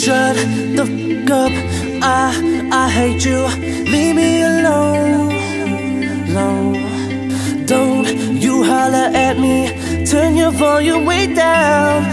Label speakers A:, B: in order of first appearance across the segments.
A: Shut the f*** up, I hate you. Leave me alone. Don't you holler at me. Turn your volume way down.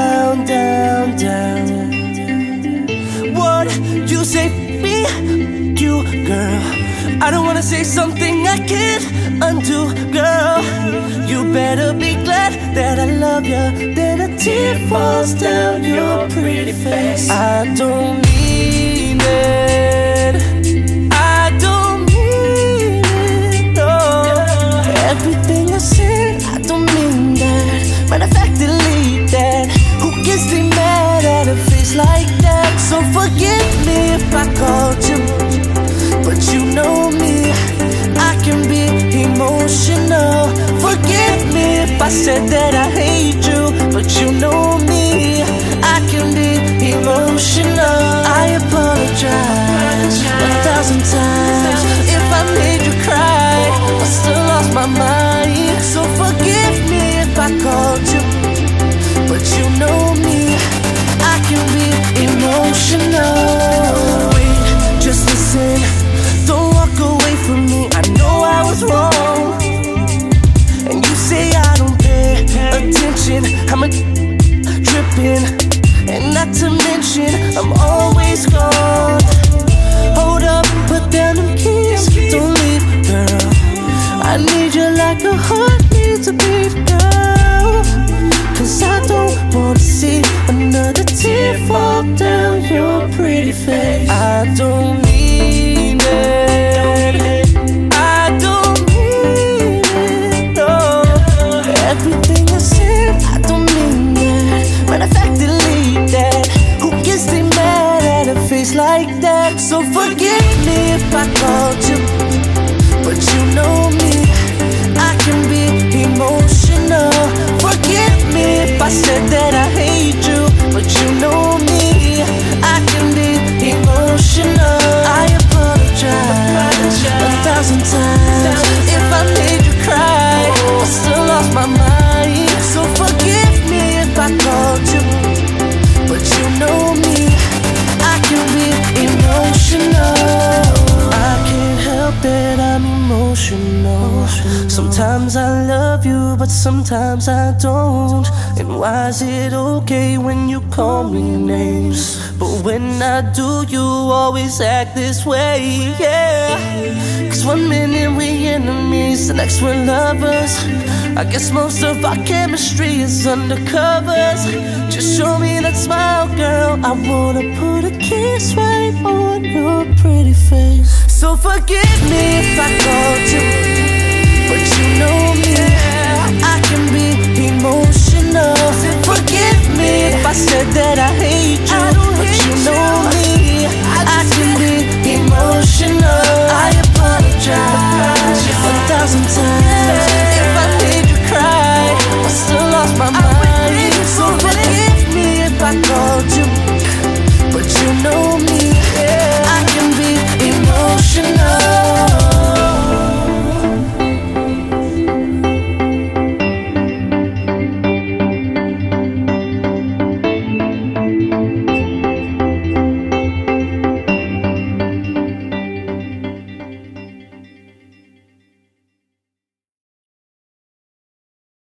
A: What you say, me, you, girl. I don't wanna say something I can't undo, girl. You better be glad that I love you. Then a tear falls down your pretty face. I don't mean it. I don't mean it, no. Everything I said, I don't mean that. Matter of fact, delete that. Who gets me mad at a face like that? So forgive me if I called you, but you know me, I can be emotional. Forgive me if I said that I hate you, but you know me, I can be emotional. I apologize 1,000 times if I made you cry. I still lost my mind. So forgive me if I called you, but you know me, I can be emotional. Wait, just listen. Don't walk away from me, I know I was wrong. And you say I don't pay attention, I'm a dripping. And not to mention, I'm always gone. Hold up, put down them keys, don't leave, girl. I need you like a heart needs a beat, girl. Cause I don't wanna see another tear fall down your pretty face. I don't mean it. I don't mean it, no. Everything I said, I don't mean that. Matter of fact, delete that. Who gets me mad at a face like that? So forgive me if I called you, but you know me, I can be emotional. Forgive me if I said that I hate you, but you know me, I can be emotional. I apologize 1,000 times if I made you cry. I still lost my mind. So forgive me if I called you, but you know me, I can be emotional. I can't help that I'm emotional. Sometimes I love you, but sometimes I don't. And why is it okay when you call me names, but when I do, you always act this way, yeah. Cause one minute we enemies, the next we're lovers. I guess most of our chemistry is undercovers. Just show me that smile, girl, I wanna put a kiss right on your pretty face. So forgive me if I called you, but you know me, I can be emotional. Forgive me if I said that I hate